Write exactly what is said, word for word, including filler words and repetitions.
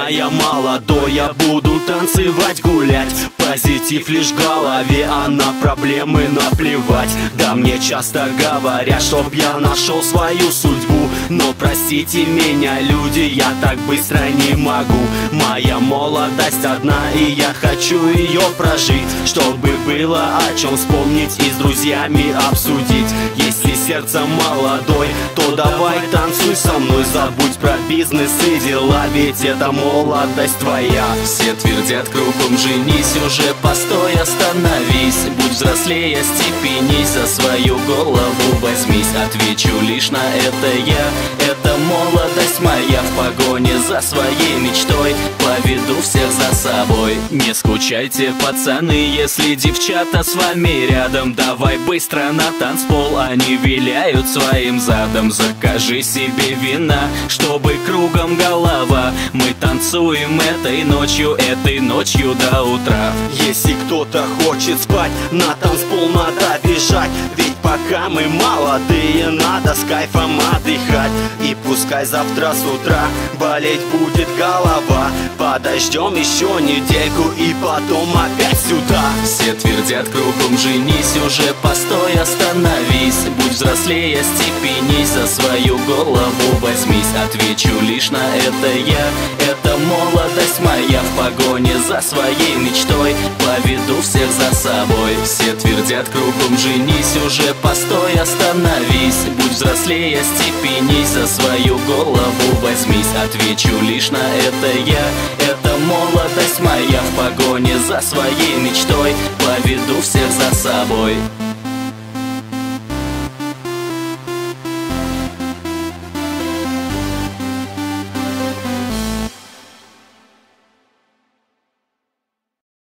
моя молодой, я буду танцевать, гулять. Позитив лишь в голове, а на проблемы наплевать. Да мне часто говорят, чтоб я нашел свою судьбу, но простите меня, люди, я так быстро не могу. Моя молодость одна, и я хочу ее прожить, чтобы было о чем вспомнить и с друзьями обсудить. Если сердце молодой, то давай танцуй со мной, забудь про бизнес и дела, ведь это молодость твоя. Все твердят кругом: женись уже, постой, остановись. Будь взрослее, степенись, за свою голову возьмись. Отвечу лишь на это я: это молодость моя. В погоне за своей мечтой поведу всех за собой. Не скучайте, пацаны, если девчата с вами рядом. Давай быстро на танцпол, они виляют своим задом. Закажи себе вина, чтобы кругом голова. Мы танцуем этой ночью, этой ночью до утра. Если кто-то хочет спать, на танцпол надо бежать, ведь пока мы молодые, надо с кайфом отдыхать. И пускай завтра с утра болеть будет голова, подождем еще недельку и потом опять сюда. Все твердят кругом: женись уже, постой, остановись. Будь взрослее, степенись, за свою голову возьмись. Отвечу лишь на это я: это молодость моя. В погоне за своей мечтой поведу всех за собой. Все твердят кругом: женись уже, постой, остановись. Будь взрослее, степенись, за свою голову возьмись. Отвечу лишь на это я: это молодость моя. В погоне за своей мечтой поведу всех за собой.